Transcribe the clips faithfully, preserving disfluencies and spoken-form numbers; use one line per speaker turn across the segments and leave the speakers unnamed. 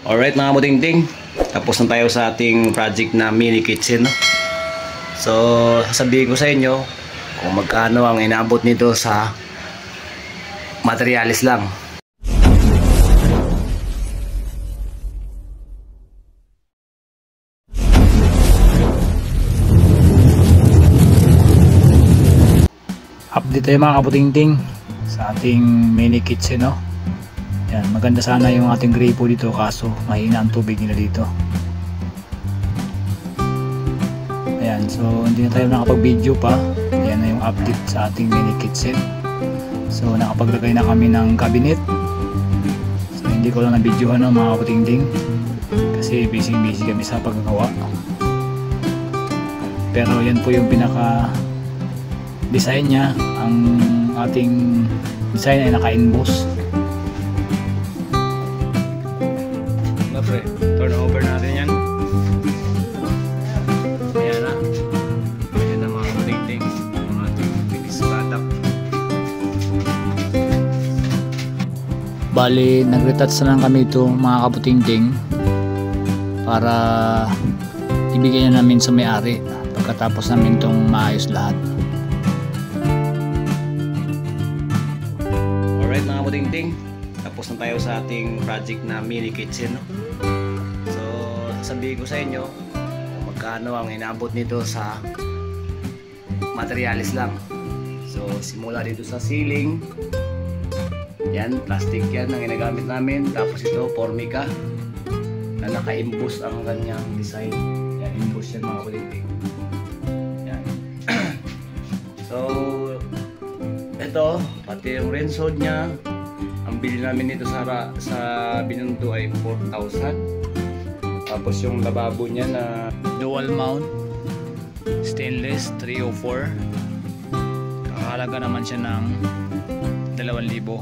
Alright mga butingting, tapos na tayo sa ating project na mini kitchen, no? So sasabihin ko sa inyo kung magkano ang inaabot nito sa materialis lang. Update tayo mga kabutingting sa ating mini kitchen, no? Yan, maganda sana yung ating gripo dito kaso mahina ang tubig nila dito. Ayan, so hindi na tayo nakapag-video pa. Ayan na yung update sa ating mini kitchen. So nakapaglagay na kami ng cabinet. So hindi ko lang na-videohan ng mga kabutingting kasi busy-busy kami sa paggagawa. Pero yan po yung pinaka design niya. Ang ating design ay naka-emboss. Pre, turn over natin yan. Ayan na. Ayan na mga kabutingting, ang ating finished product. Bali, nag-retouch na lang kami ito mga kabutingting para ibigay na namin sa may-ari pagkatapos namin itong maayos lahat. Alright mga kabutingting, tapos na tayo sa ating project na mini kitchen, no? So sabihin ko sa inyo kung magkano ang inaabot nito sa materialis lang. So simula dito sa ceiling, yan, plastic yan ang ginagamit namin. Tapos ito, formica na naka-emboss ang kanyang design. Yan, emboss yan mga kabutingting. Yan. So ito, pati yung rensod nya, ang bili namin nito sa, sa Binundo ay four thousand. Tapos yung lababo niya na dual mount stainless three oh four, kakahalaga naman siya ng dalawang libo.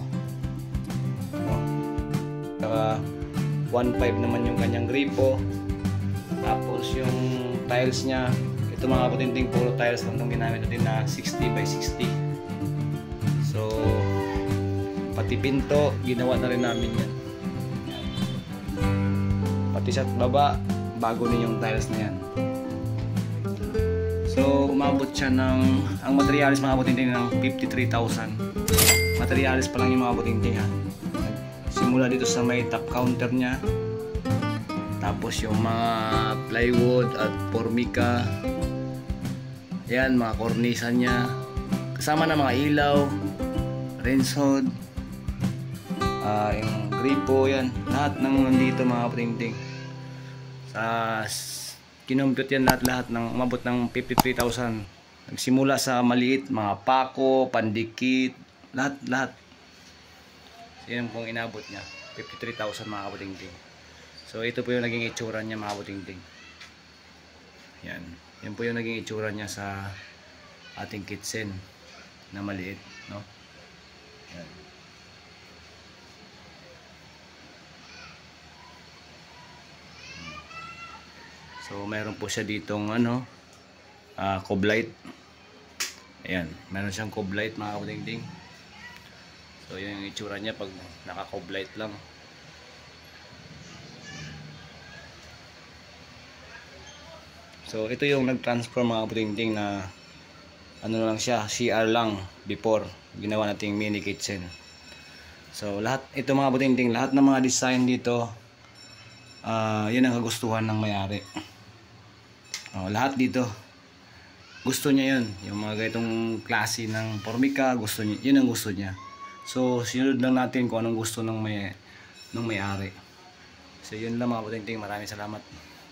Saka one five naman yung kanyang gripo. Tapos yung tiles niya, ito mga kabutingting, puro tiles lang itong ginamit natin na sixty by sixty. So pati pinto, ginawa na rin namin yan. Pati sa baba, bago na yung tiles na yan. So umabot siya ng, ang materialis mga kabutingting ng fifty-three thousand. Materialis pa lang yung mga kabutingting, ha. Simula dito sa may top counter nya, tapos yung mga plywood at formica, yan, mga kornisan nya, kasama na mga ilaw, rinse hood, Uh, yung gripo, yan, lahat ng nandito mga kabutingting. Sa kinumpute yan lahat-lahat ng umabot ng fifty-three thousand. Nagsimula sa maliit, mga pako, pandikit, lahat-lahat. So yan pong inabot niya, fifty-three thousand mga kabutingting. So ito po yung naging itsura niya mga kabutingting. Yan, yan po yung naging itsura niya sa ating kitchen na maliit, no? Yan. So meron po siya ditong ano, uh, cob light. Ayan, meron siyang cob light mga kabutingting. So yun yung itsura niya pag naka cob light lang. So ito yung nag-transform mga kabutingting na ano lang siya, C R lang before ginawa nating mini kitchen. So lahat ito mga kabutingting, lahat ng mga design dito, uh, yun ang kagustuhan ng may-ari. Oh, lahat dito gusto niya yun, yung mga ganitong klase ng formica, gusto niya, yun ang gusto niya. So sinunod lang natin kung anong gusto ng may ng may-ari. So yun lang mga kabutingting, maraming salamat.